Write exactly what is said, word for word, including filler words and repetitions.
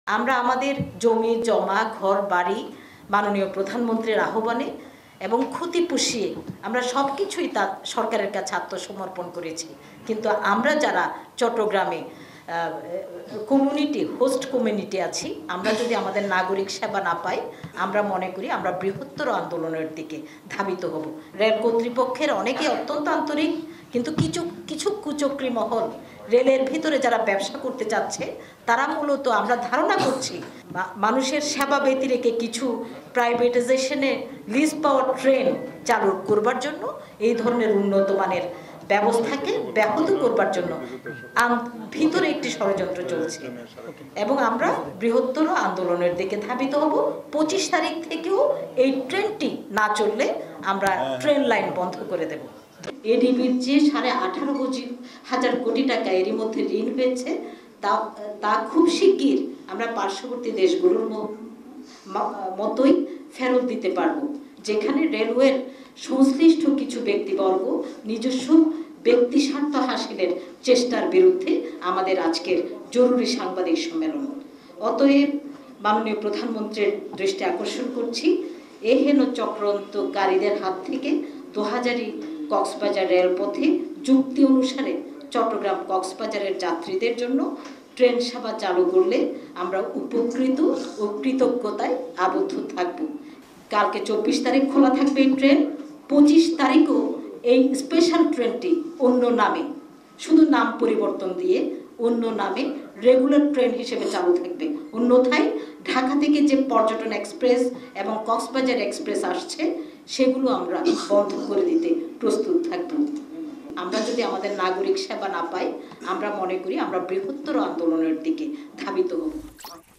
আমরা আমাদের জমি জমা ঘর বাড়ি মাননীয় প্রধানমন্ত্রীর আহ্বানে এবং ক্ষতি পুষিয়ে আমরা সব কিছুই তা সরকারের কাছে আত্মসমর্পণ করেছি। কিন্তু আমরা যারা চট্টগ্রামে কমিউনিটি হোস্ট কমিউনিটি আছি, আমরা যদি আমাদের নাগরিক সেবা না পাই, আমরা মনে করি আমরা বৃহত্তর আন্দোলনের দিকে ধাবিত হব। রেল কর্তৃপক্ষের অনেকে অত্যন্ত আন্তরিক, কিন্তু কিছু কিছু কুচক্রী মহল রেলের ভিতরে যারা ব্যবসা করতে চাচ্ছে, তারা মূলত আমরা ধারণা করছি মানুষের সেবা ব্যতি রেখে কিছু প্রাইভেটাইজেশনে লিজ পাওয়ার ট্রেন চালু করবার জন্য এই ধরনের উন্নত মানের ব্যবস্থাকে ব্যাহত করবার জন্য ভিতরে একটি ষড়যন্ত্র চলছে এবং আমরা বৃহত্তর আন্দোলনের দিকে ধাবিত হব। পঁচিশ তারিখ থেকেও এই ট্রেনটি না চললে আমরা ট্রেন লাইন বন্ধ করে দেব। এডিবির যে সাড়ে আঠারো হাজার কোটি টাকা এরই মধ্যে ঋণ হয়েছে, তা তা খুব শিগগির আমরা পার্শ্ববর্তী দেশগুলোর মতোই ফেরত দিতে পারবো, যেখানে রেলওয়ের সংশ্লিষ্ট কিছু ব্যক্তিবর্গ নিজস্ব ব্যক্তি স্বার্থ হাসিলের চেষ্টার বিরুদ্ধে আমাদের আজকের জরুরি সাংবাদিক সম্মেলন। অতএব মাননীয় প্রধানমন্ত্রীর দৃষ্টি আকর্ষণ করছি, এ হেন চক্রান্তকারীদের হাত থেকে দোহাজারি কক্সবাজার রেলপথে চুক্তি অনুসারে চট্টগ্রাম কক্সবাজারের যাত্রীদের জন্য ট্রেন সেবা চালু করলে আমরা উপকৃত ও কৃতজ্ঞতায় আবদ্ধ থাকব। কালকে চব্বিশ তারিখ খোলা থাকবে এই ট্রেন, পঁচিশ তারিখও এই স্পেশাল ট্রেনটি অন্য নামে, শুধু নাম পরিবর্তন দিয়ে অন্য নামে রেগুলার ট্রেন হিসেবে চালু থাকবে। অন্যথায় ঢাকা থেকে যে পর্যটন এক্সপ্রেস এবং কক্সবাজার এক্সপ্রেস আসছে, সেগুলো আমরা বন্ধ করে দিতে প্রস্তুত থাকব। আমরা যদি আমাদের নাগরিক সেবা না পাই, আমরা মনে করি আমরা বৃহত্তর আন্দোলনের দিকে ধাবিত হব।